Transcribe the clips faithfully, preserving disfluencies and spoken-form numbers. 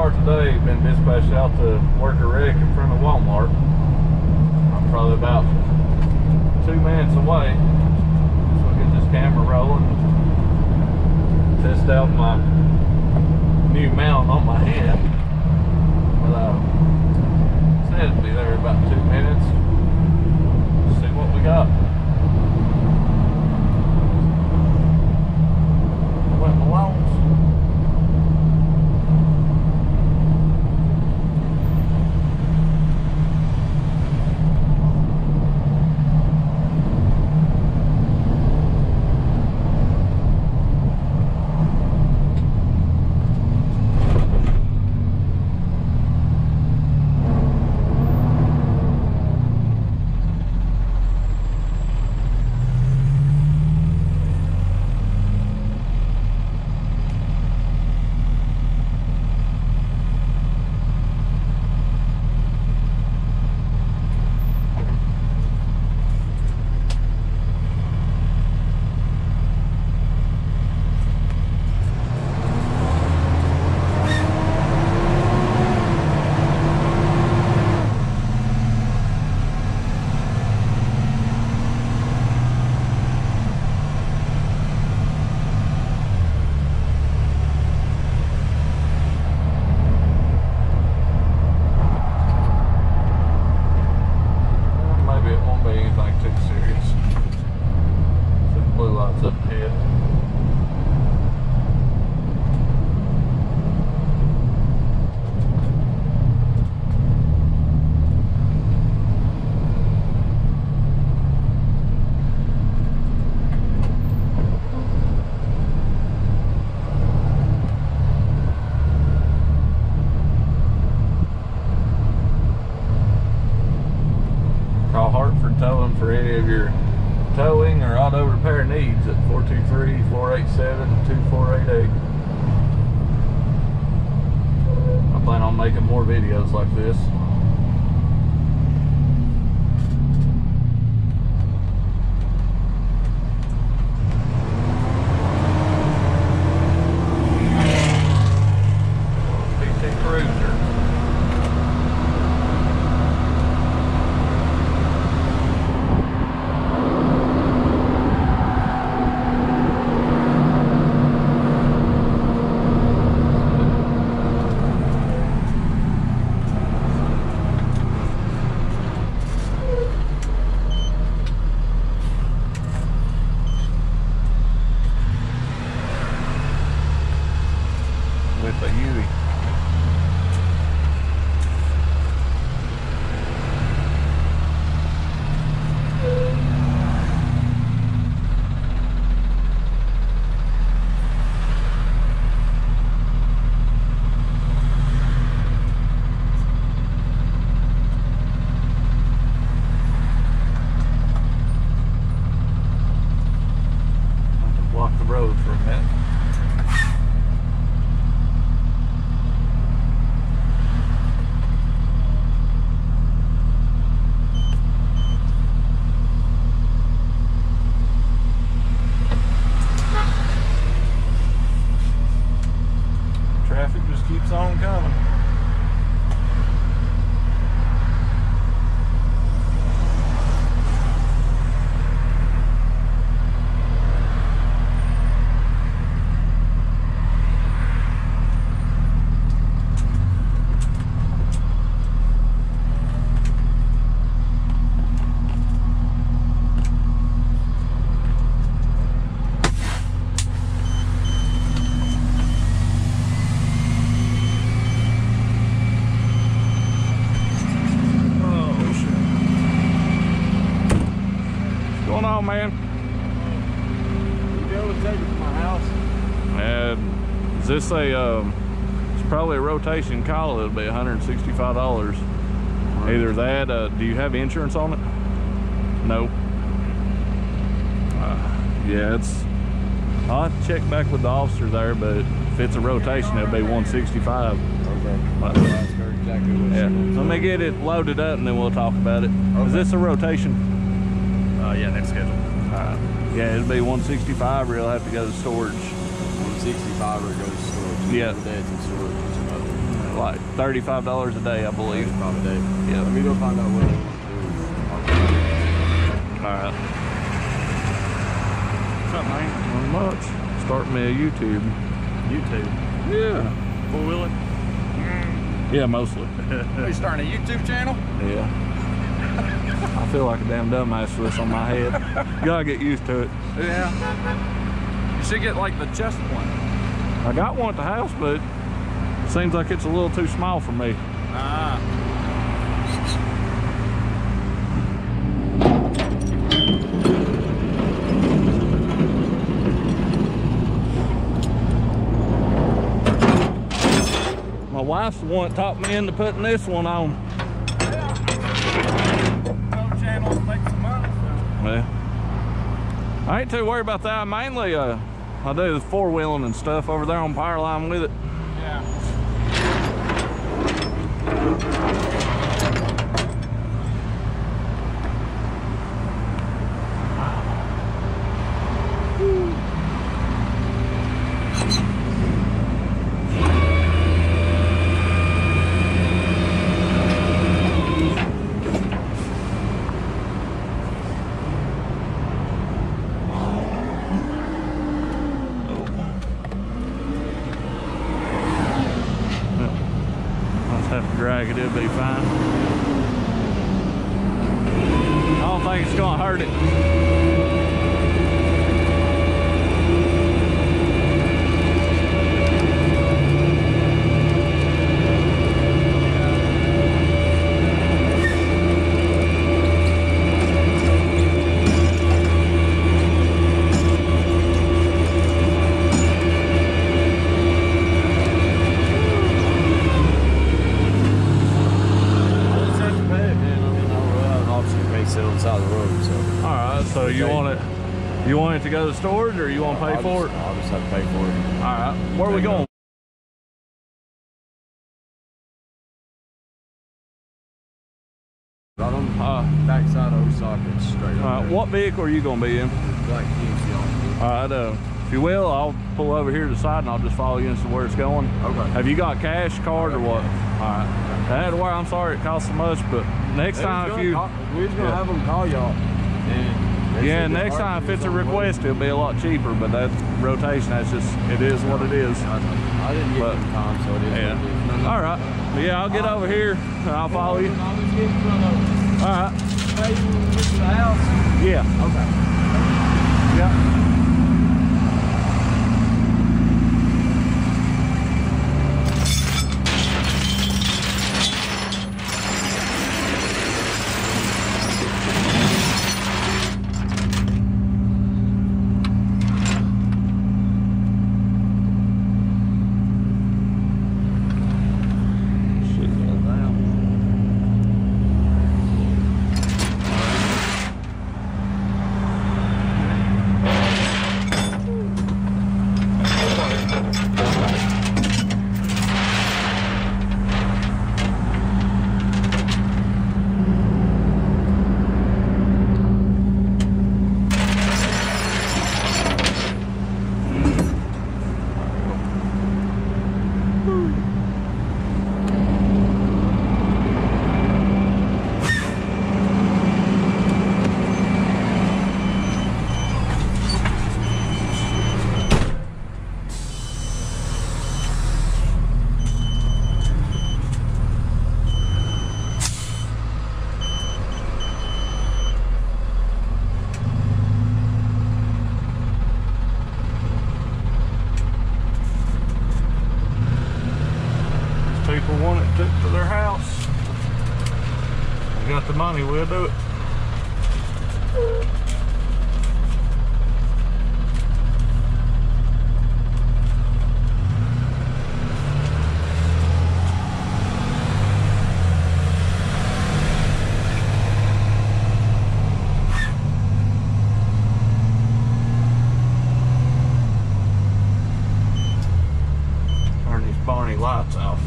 car today, been dispatched out to work a wreck in front of Walmart. I'm probably about two minutes away. So we'll get this camera rolling. Test out my new mount on my head. But uh, said it'd be there in about two minutes. See what we got. Went Malone's. Towing for any of your towing or auto repair needs at four two three, four eight seven, two four eight eight. I plan on making more videos like this. P C Cruiser. With a U I. Block the road for a minute. Traffic just keeps on coming. What's going on, man? You be able to take it to my house? And is this a, um, it's probably a rotation call. It'll be one hundred sixty-five dollars. Right. Either that, uh, do you have insurance on it? No. Uh, yeah, it's, I'll have to check back with the officer there, but if it's a rotation, it'll be one hundred sixty-five dollars. Okay. But, Exactly what yeah. Let me get it loaded up and then we'll talk about it. Okay. Is this a rotation? Uh, yeah, next schedule. Alright. Yeah, it'll be one sixty-five or it'll have to go to storage. one sixty-five or it goes to storage. Yeah. Dad's in storage. like thirty-five dollars a day, I believe. thirty-five a day. Yeah. Let me go find out what they want to do. All right. What's up, man? Not much. Start me a YouTube. YouTube. Yeah. Four wheeling. Yeah, mostly. Are you starting a YouTube channel? Yeah. I feel like a damn dumbass with this on my head. Gotta get used to it. Yeah. You should get like the chest one. I got one at the house, but it seems like it's a little too small for me. Ah. My wife's the one that talked me into putting this one on. Yeah. No channels make some money, so. Yeah. I ain't too worried about that. Mainly, uh, I do the four wheeling and stuff over there on power line with it. Yeah. Have to drag it, it'll be fine. I don't think it's gonna hurt it. Side of the road, so. All right, so you want it, you want it to go to storage, or you want to pay I'll for just, it? I'll just have to pay for it. All right, where are we going? Right on the Uh, back side of Osaka, straight all up right, what vehicle are you gonna be in? Black Kings, y'all. All right, uh, if you will, I'll pull over here to the side and I'll just follow you into where it's going. Okay. Have you got cash, card, or what? All right. I had to worry. I'm sorry it costs so much, but next time if you, Call, we're just gonna yeah. have them call y'all. And they yeah, said the next time if parking it's a is on the road. request, it'll be a lot cheaper. But that rotation, that's just, it is what it is. I, I didn't get But- the time, so it is Yeah. what it is. All right. But yeah, I'll get over here and I'll follow you. I'll just get in front of them. All right. Hey, you want to get to the house? Yeah. Okay. Yeah. People want it took to their house. We got the money, we'll do it. Turn these Barney lights off.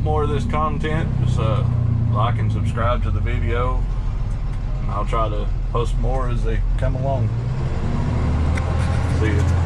more of this content, just uh, like and subscribe to the video, and I'll try to post more as they come along. See ya.